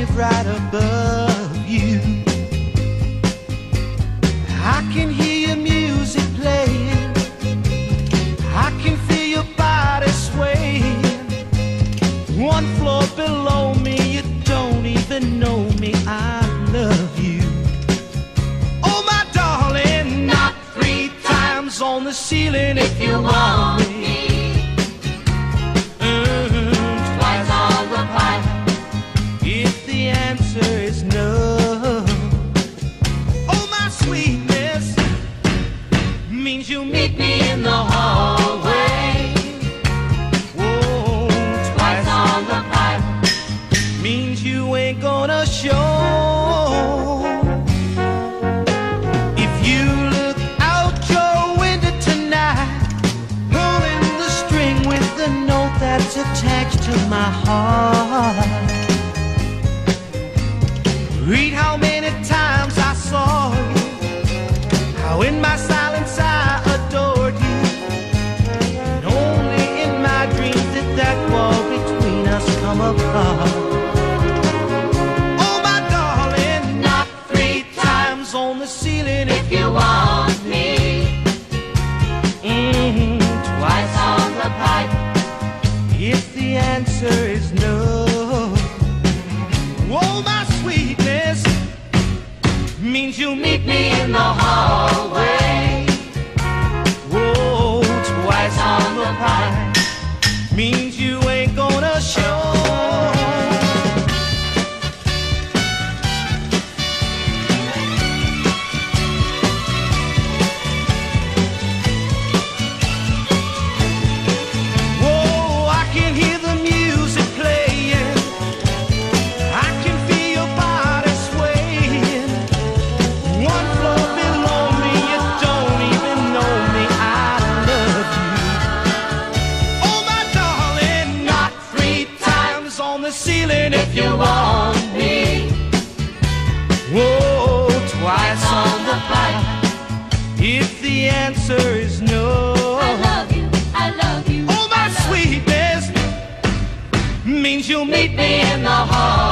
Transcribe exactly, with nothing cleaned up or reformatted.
live right above you. I can hear your music playing, I can feel your body swaying. One floor below me, you don't even know me, I love you. Oh my darling, knock three times on the ceiling if you want me. If the answer is no, oh my sweetness means you'll meet me in the hallway. Whoa, twice on the pipe means you ain't gonna show. If you look out your window tonight, pulling the string with the note that's attached to my heart, read how many times I saw you, how in my silence I adored you, and only in my dreams did that wall between us come apart. Oh my darling, knock three times on the ceiling if you want me. Mm-hmm. Twice on the pipe if the answer is no. Oh my sweetness means you'll meet me in the hallway. Whoa, twice on the pipe means you ain't gonna show. Whoa, I can hear the music playing, I can feel your body swaying. One floor below me, you don't even know me, I love you. Oh my darling, knock three times on the ceiling if you want me. Whoa, twice on the pipe if the answer is no. I love you, I love you. Oh my sweetness means you'll meet me in the hall.